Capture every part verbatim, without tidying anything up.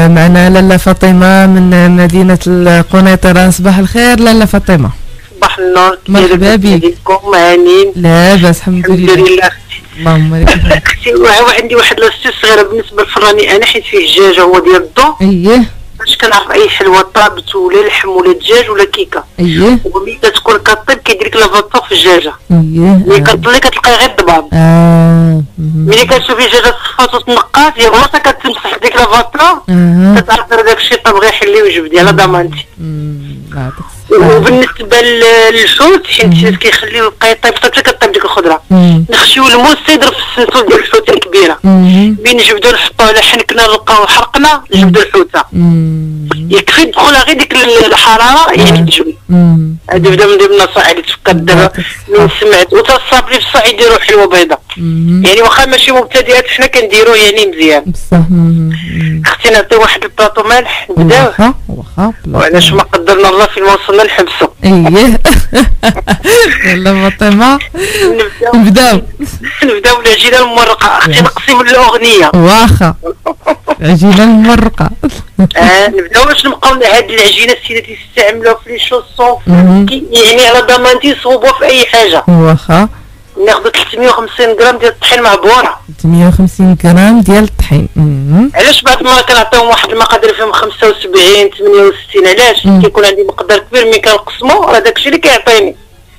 معنا لاله فاطمه من مدينه القنيطره. صباح الخير لاله فاطمه. صباح النور. مرحبا بك. كيفكم هانين؟ لاباس الحمد لله. الحمد لله اللهم لك الحمد. اختي عندي واحد لاستيس صغيره بالنسبه للفراني انا، حيت فيه الدجاج هو ديال الضو. اييه. باش كنعرف اي حلوه طابت ولا لحم ولا دجاج ولا كيكه. اييه. وملي كتكون كطيب كيدير لك لافاطور في الدجاجه. اييه. ملي كطلي كتلقاي غير الضباب. اه. ملي كتشوفي الدجاجه صفات وتنقات هي راسها كتمسح ديك لافاطور كتعرف داك الشيء طاب غير يحلي ويجبدي على ضمانتي. وبالنسبه للحوت حيت الناس كيخليو يبقى يطيب حتى كطيب ديك الخضره، نخشيو الموس يضرب في السنسول ديال الحوته الكبيره، بين نجبدو نحطوه على حنكنا نلقاو حرقنا نجبدو الحوته، يكفي تدخلها غير ديك الحراره يعني تجبد. هادي بدا من ضمن النصائح اللي تفكرت دابا من سمعت. وتا الصابري في الصعيد يديروا حلوه بيضاء، يعني واخا ماشي مبتدئات حنا كنديروه يعني مزيان بصح. اختي نعطي واحد البلاطو مالح نبداو. واخا واخا وعلاش ما قدرنا الله فين ما وصلنا نحبسو. اييه. لاله فاطمه نبداو نبداو بالعجينه المرقه. اختي نقسم الاغنيه. واخا العجينه المرقه. اه نبداو باش نبقاو هاد العجينه السيدات يستعملوها في لي شوسون يعني على ضمانتي يصوبوها في اي حاجه. واخا ناخذ ثلاثمية وخمسين غرام ديال الطحين معبوره. ثلاثمية وخمسين غرام ديال الطحين. علاش بعض المرات كنعطيهم واحد المقادير فيهم خمسة وسبعين ثمانية وستين؟ علاش كيكون عندي مقدار كبير ملي كنقسمو راه داكشي اللي كيعطيني.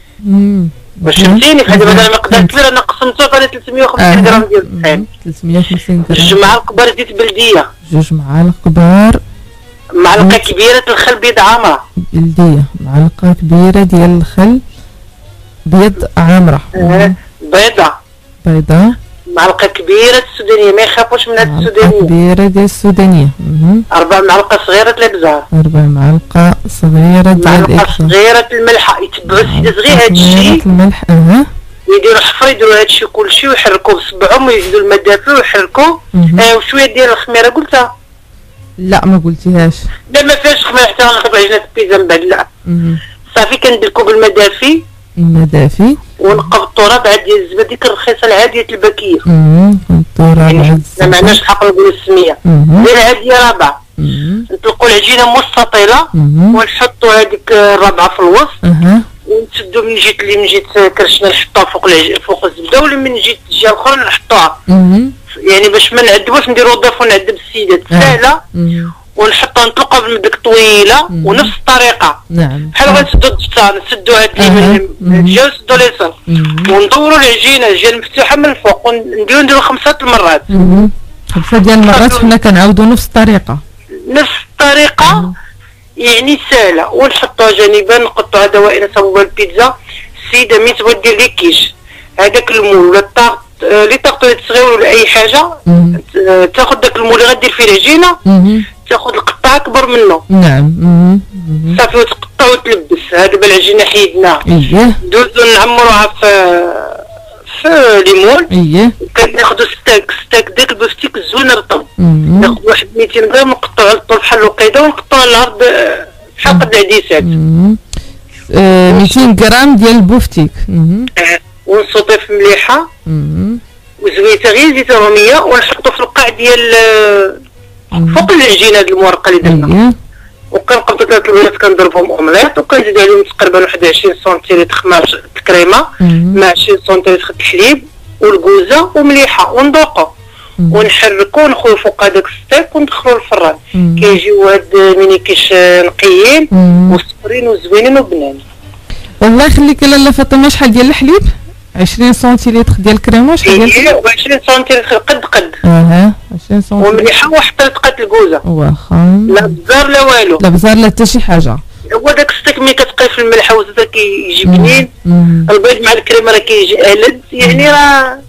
واش فهمتيني؟ في هذا بدل المقدار كبير انا قسمته عطاني ثلاثمية وخمسين غرام ديال الطحين. ثلاثمية وخمسين غرام. جوج معالق كبار زيت بلديه. جوج معالق كبار. معلقه كبيره الخل بيض عامره. بلديه. معلقه كبيره ديال الخل بيض عامره. بيضه. بيضه. معلقه كبيره السودانيه، ما يخافوش من هاد السودانيه. معلقه كبيره ديال السودانيه. اربع معلقه صغيره د الابزار. اربع معلقه صغيره ديال الابزار. معلقه صغيره الملح. يتبعوا السيدات غير هادشي. الملح اها. يديروا حفره يديروا هادشي كلشي ويحركوه بصبعهم ويزيدوا الماء دافي ويحركوه. اه وشويه ديال الخميره قلتها؟ لا ما قلتيهاش. لا ما فيهاش خميره حتى ناخذ عجينه البيتزا من بعد. لا صافي كندلكو بالماء دافي. الماء دافي. ونقبطو ربعه ديال الزبده ديك الرخيصه العاديه الباكيه. امم نقبطو ربعه الزبده. ما معناش الحق نقولوا السميه. ديال عاديه ربعه. نطلقوا العجينه مستطيله ونحطوا هذيك الربعه في الوسط. اها. ونسدو من جهه اللي من جهه كرشنا نحطوها فوق فوق الزبده، ولا من جهه الجهه الاخرى نحطوها. يعني باش ما نعذبوش نديرو ضيف ونعذب السيدات سهله. ونحطها نطلقها بالمدك طويله ونفس الطريقه. نعم. بحال غنسدو الدفتر نسدو هاد اللي من الجهه ونسدو اليسار وندورو العجينه الجهه المفتوحه من الفوق ونديرو نديرو خمسه المرات. خمسه ديال المرات حنا كنعاودو نفس الطريقه. نفس الطريقه يعني سهله. ونحطوها جانبا نقطعوها دوائر صوب البيتزا. السيده ملي تبغي دير لي كيش هذاك المول ولا الطاق لي طاقطو صغير ولا اي حاجه تاخذ داك المول اللي غدير فيه العجينه تاخذ القطعه اكبر منه. نعم. صافي وتقطع وتلبس. هادو بالعجينه حيدناها. اييه. دوزو نعمروها في في ليمون. اييه. كناخذو ستاك ستاك داك البفتيك الزوين رطب. ناخذ واحد ميتين غرام نقطعو على الطول بحال الوقيده ونقطعو على العرض بحال قد العديسات. ميتين غرام ديال البفتيك. ونصوطيه في مليحه. وزويته غير زيت روميه ونحطو في القاع ديال فوق العجينه هاد المورقه اللي درنا. وكنقبضو ثلاث البيضات كنضربهم اومليط وكنزيد عليهم تقريبا واحد عشرين سنتيلتر خماش الكريمه مع عشرين سنتيلتر الحليب والكوزه ومليحه ونذوقو ونحركو ونخويو فوق هذاك الستيك وندخلو الفران. كيجيو هاد مينيكيش نقيين وصفرين وزوينين وبنان. والله يخليك لاله فاطمه. شحال ديال الحليب؟ عشرين سنتيلتر ديال الكريمه. شحال ديال الحليب؟ عشرين سنتيلتر قد قد. اها عشرين سنتيلتر. ومليحه وحط دقات الكوزه. واخا. لا بزار لا والو. لا بزار لا حتى شي حاجه. هو داك الستيك ملي كتقي في الملح وزيت كيجي بنين. البيض مع الكريمه راه كيجي ألذ يعني راه